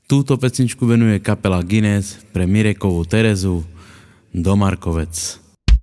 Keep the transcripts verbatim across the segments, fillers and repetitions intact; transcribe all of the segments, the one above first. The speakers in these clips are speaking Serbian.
Túto pesničku venuje kapela Guinness pre Mirekovú Terezu do Markovec.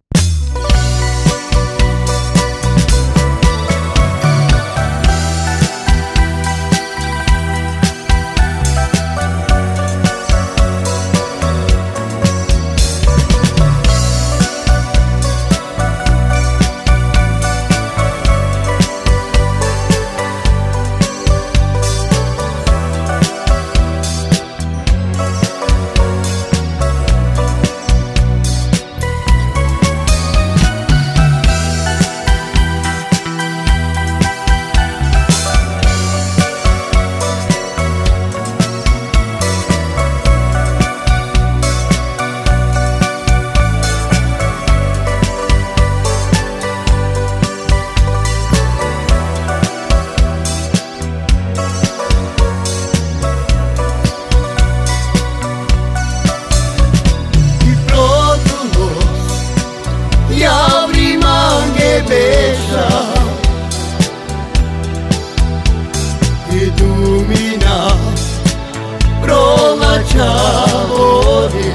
Illumina pro la ciavore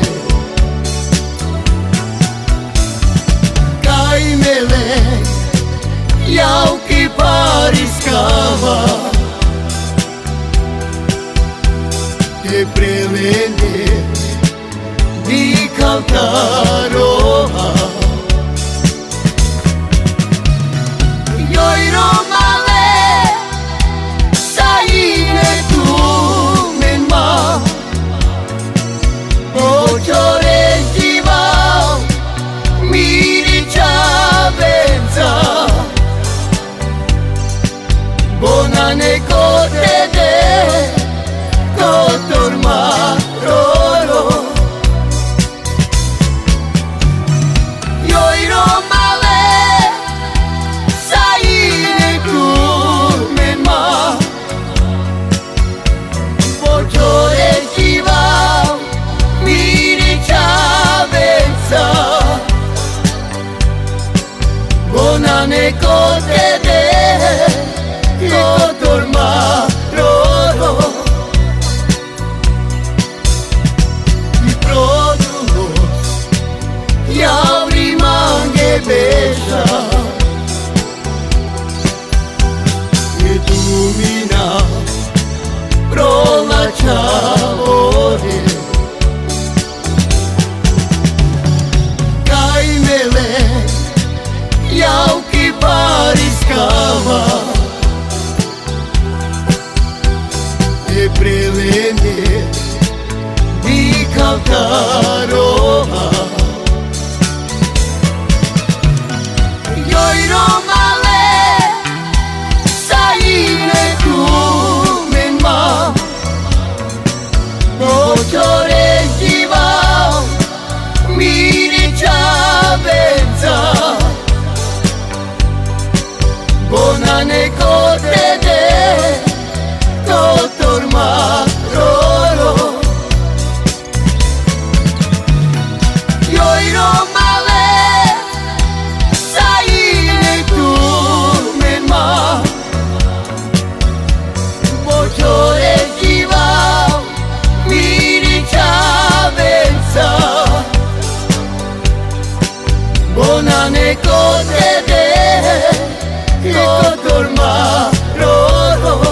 Caimele iau chi pariscava E prelene di Caltaroa Ioi Romale Saine tu menma Bociore giva Miri ciavenza Bonane cote de Cotorma roro Ioi Romale Saine tu menma Bociore giva Miri ciavenza Bonane cote de Cotorma roro I produs Iau rimange beja E domina Pro la ciavore Caimele Iau chi pariscava E prelene di Caltaroa Ioi Romale Saine tu menma Bociore giva Miri ciavenza Bonane cote de Cotorma roro Ioi Romale Saine tu menma Bociore giva Miri ciavenza Bonane cote de Cotorma roro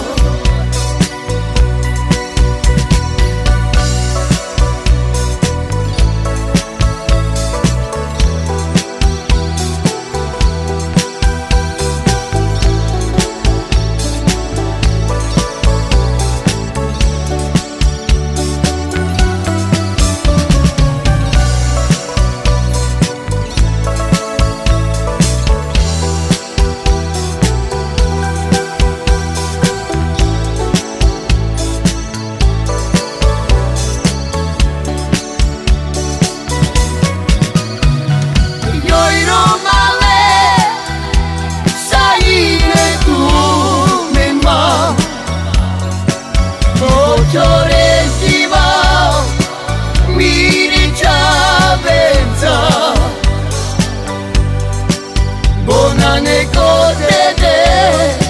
Bociore giva Miri ciavenza Bonane cote de